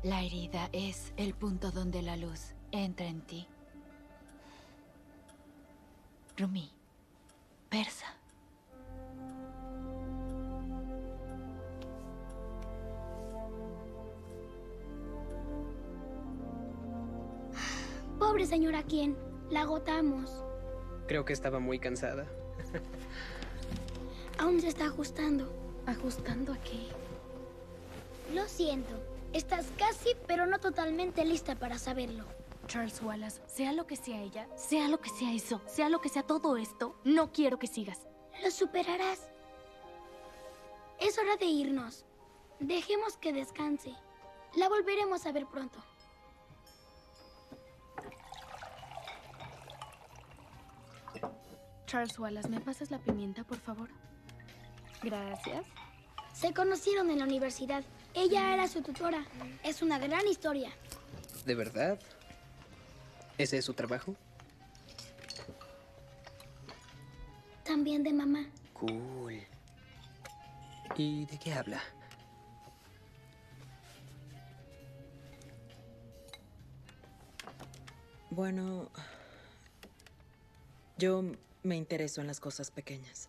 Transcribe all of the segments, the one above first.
La herida es el punto donde la luz entra en ti. Rumi, Persa. Pobre señora Quien, la agotamos. Creo que estaba muy cansada. Aún se está ajustando. ¿Ajustando a qué? Lo siento. Estás casi, pero no totalmente lista para saberlo. Charles Wallace, sea lo que sea ella, sea lo que sea eso, sea lo que sea todo esto, no quiero que sigas. Lo superarás. Es hora de irnos. Dejemos que descanse. La volveremos a ver pronto. Charles Wallace, ¿me pasas la pimienta, por favor? Gracias. Se conocieron en la universidad. Ella era su tutora. Es una gran historia. ¿De verdad? ¿Ese es su trabajo? También de mamá. Cool. ¿Y de qué habla? Bueno, yo me intereso en las cosas pequeñas.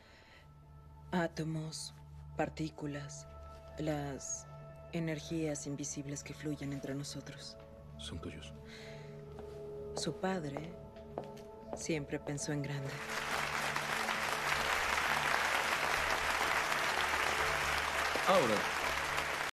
Átomos, partículas, las energías invisibles que fluyen entre nosotros. Son tuyos. Su padre siempre pensó en grande. Ahora,